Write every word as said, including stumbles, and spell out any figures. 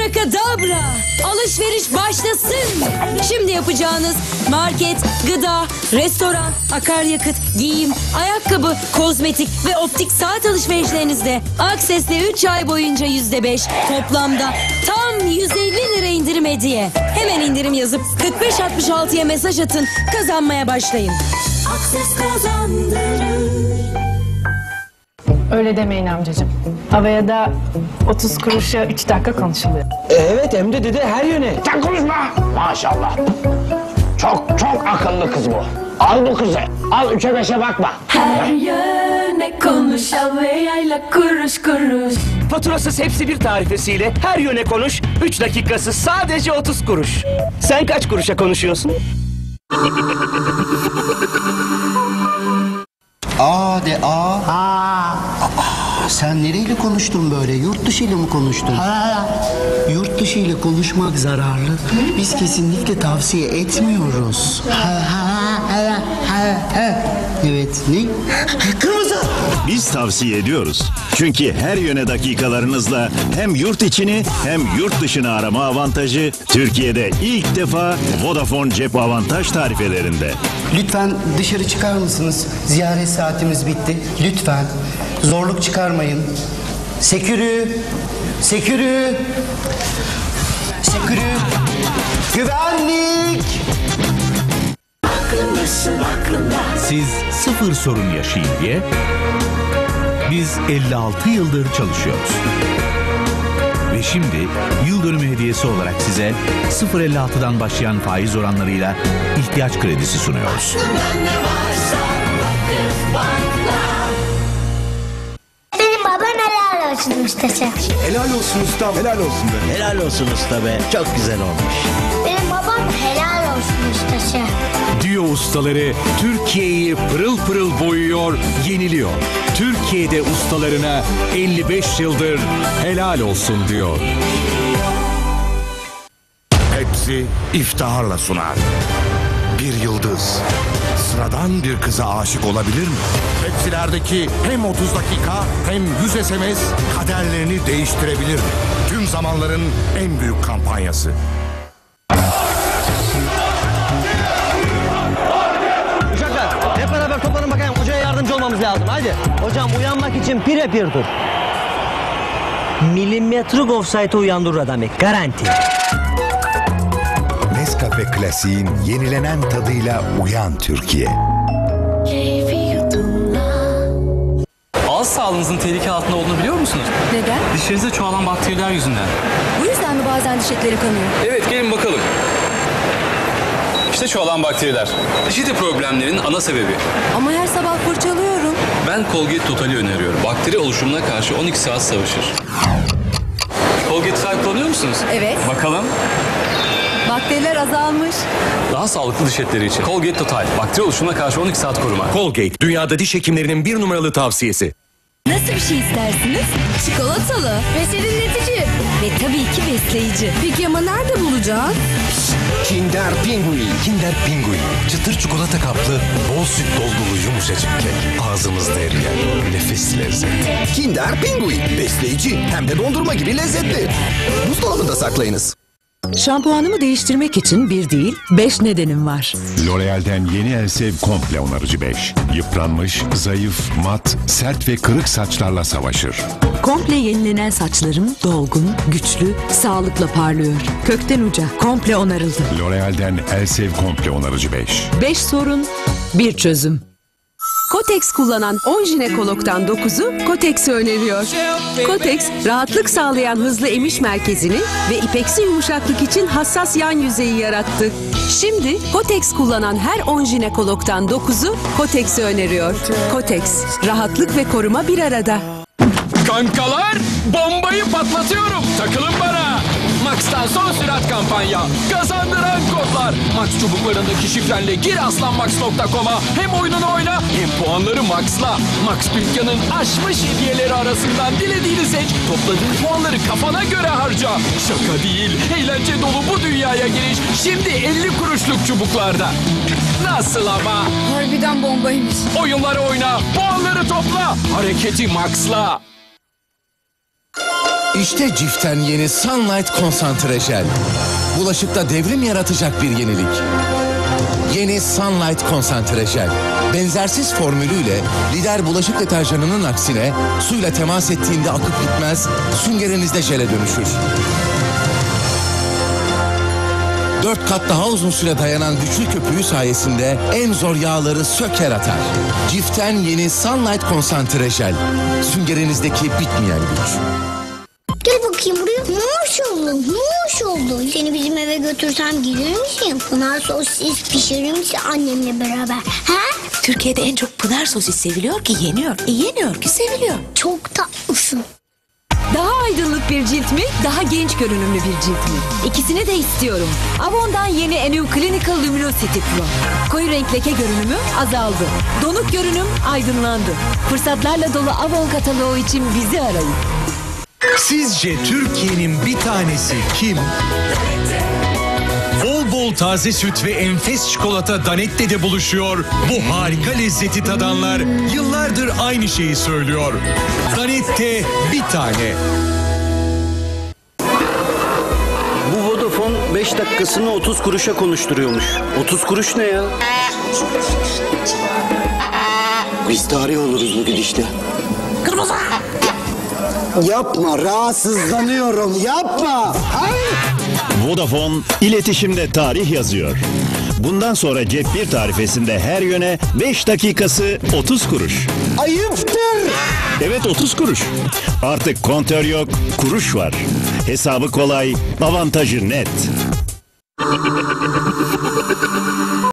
Abracadabra! Alışveriş başlasın. Şimdi yapacağınız market, gıda, restoran, akaryakıt, giyim, ayakkabı, kozmetik ve optik saat alışverişlerinizde Akses'le üç ay boyunca yüzde beş, toplamda tam yüz elli lira indirim hediye. Hemen indirim yazıp kırk beş altmış altıya mesaj atın, kazanmaya başlayın. Akses kazandırır. Öyle demeyin amcacığım. Havaya da otuz kuruşa üç dakika konuşuluyor. Evet, hem de dede her yöne. Sen konuşma. Maşallah. Çok çok akıllı kız bu. Al bu kızı. Al üçe beşe bakma. Her yöne konuş, havayayla kuruş kuruş. Faturasız hepsi bir tarifesiyle her yöne konuş, üç dakikası sadece otuz kuruş. Sen kaç kuruşa konuşuyorsun? A de A. Aa. Aa, sen nereyle konuştun böyle? Yurt dışı ile mi konuştun? Ha. Yurt dışı ile konuşmak zararlı. Biz kesinlikle tavsiye etmiyoruz. Ha, ha, ha, ha, ha. Evet, ne? Kırmızı. Biz tavsiye ediyoruz. Çünkü her yöne dakikalarınızla hem yurt içini hem yurt dışını arama avantajı Türkiye'de ilk defa Vodafone Cep Avantaj tarifelerinde. Lütfen dışarı çıkar mısınız? Ziyaret saatimiz bitti. Lütfen. Zorluk çıkarmayın. Sekürü. Sekürü. Sekürü. Güvenlik. Siz sıfır sorun yaşayın diye biz elli altı yıldır çalışıyoruz. Ve şimdi yıl dönümü hediyesi olarak size sıfır virgül elli altıdan başlayan faiz oranlarıyla ihtiyaç kredisi sunuyoruz. Benim babam helal olsun ustası. Helal olsun ustam. Helal olsun be. Helal olsun usta be. Çok güzel olmuş. Benim babam helal olsun ustası. Diyo ustaları Türkiye'yi pırıl pırıl boyuyor, yeniliyor. Türkiye'de ustalarına elli beş yıldır helal olsun diyor. Hepsi iftiharla sunar. Bir yıldız sıradan bir kıza aşık olabilir mi? Hepsilerdeki hem otuz dakika hem yüz S M S kaderlerini değiştirebilir mi? Tüm zamanların en büyük kampanyası. Uşaklar hep beraber toplanın bakayım. Hocaya yardımcı olmamız lazım. Haydi. Hocam uyanmak için pire pir dur. Milimetrik offside'ı uyandırır adamı. Garanti. Nescafe Klasik'in yenilenen tadıyla uyan Türkiye. Ağız sağlığınızın tehlike altında olduğunu biliyor musunuz? Neden? Dişlerinizde çoğalan bakteriler yüzünden. Bu yüzden mi bazen diş etleri kanıyor? Evet, gelin bakalım. İşte çoğalan bakteriler. Diş eti problemlerinin ana sebebi. Ama her sabah fırçalıyorum. Ben Colgate Total'i öneriyorum. Bakteri oluşumuna karşı on iki saat savaşır. Colgate Total kullanıyor musunuz? Evet. Bakalım. Bakteriler azalmış. Daha sağlıklı diş etleri için. Colgate Total. Bakteri oluşumuna karşı on iki saat koruma. Colgate, dünyada diş hekimlerinin bir numaralı tavsiyesi. Nasıl bir şey istersiniz? Çikolatalı ve serinletici ve tabii ki besleyici. Peki ama nerede bulacağız? Kinder Pinguin. Kinder Pinguin. Çıtır çikolata kaplı, bol süt dolgulu yumuşacık kek. Ağzımızda eriyen nefis lezzet. Kinder Pinguin. Besleyici hem de dondurma gibi lezzetli. Buzdolabında saklayınız. Şampuanımı değiştirmek için bir değil, beş nedenim var. L'Oreal'den yeni Elsev Komple Onarıcı beş. Yıpranmış, zayıf, mat, sert ve kırık saçlarla savaşır. Komple yenilenen saçlarım dolgun, güçlü, sağlıkla parlıyor. Kökten uca komple onarıldı. L'Oreal'den Elsev Komple Onarıcı beş. Beş sorun, bir çözüm. Kotex kullanan on jinekologdan dokuzu Kotex'i öneriyor. Kotex, rahatlık sağlayan hızlı emiş merkezini ve ipeksi yumuşaklık için hassas yan yüzeyi yarattı. Şimdi Kotex kullanan her on jinekologdan dokuzu Kotex'i öneriyor. Kotex, rahatlık ve koruma bir arada. Kankalar, bombayı patlatıyorum. Takılın bana. Max'tan son sürat kampanya. Kazandıran kodlar. Max çubuklarındaki şifrenle gir aslanmax nokta com'a. Hem oyununu oyna hem puanları max'la. Max dükkanın aşmış hediyeleri arasından dilediğini seç. Topladığın puanları kafana göre harca. Şaka değil, eğlence dolu bu dünyaya giriş şimdi elli kuruşluk çubuklarda. Nasıl ama? Harbiden bombaymış. Oyunları oyna, puanları topla. Hareketi max'la. İşte Cif'ten yeni Sunlight Konsantre Jel. Bulaşıkta devrim yaratacak bir yenilik. Yeni Sunlight Konsantre Jel. Benzersiz formülüyle lider bulaşık deterjanının aksine suyla temas ettiğinde akıp gitmez, süngerinizde jele dönüşür. Dört kat daha uzun süre dayanan güçlü köpüğü sayesinde en zor yağları söker atar. Cif'ten yeni Sunlight Konsantre Jel. Süngerinizdeki bitmeyen güç. Gel bakayım buraya. Maşallah maşallah. Seni bizim eve götürsem gelir misin? Pınar sosis pişirir misin annemle beraber? Ha? Türkiye'de en çok Pınar sosis seviliyor ki yeniyor. E yeniyor ki seviliyor. Çok tatlısın. Daha aydınlık bir cilt mi, daha genç görünümlü bir cilt mi? İkisini de istiyorum. Avon'dan yeni Enu Clinical Luminosity Pro. Koyu renk leke görünümü azaldı. Donuk görünüm aydınlandı. Fırsatlarla dolu Avon kataloğu için bizi arayın. Sizce Türkiye'nin bir tanesi kim? Bol bol taze süt ve enfes çikolata Danette'de buluşuyor. Bu harika lezzeti tadanlar yıllardır aynı şeyi söylüyor. Danette bir tane. Bu Vodafone beş dakikasını otuz kuruşa konuşturuyormuş. otuz kuruş ne ya? Biz tarih oluruz bu gidişte. Kırmızı! Yapma, rahatsızlanıyorum, yapma! Ay! Vodafone iletişimde tarih yazıyor. Bundan sonra cep bir tarifesinde her yöne beş dakikası otuz kuruş. Ayıptır! Evet otuz kuruş. Artık kontör yok, kuruş var. Hesabı kolay, avantajı net.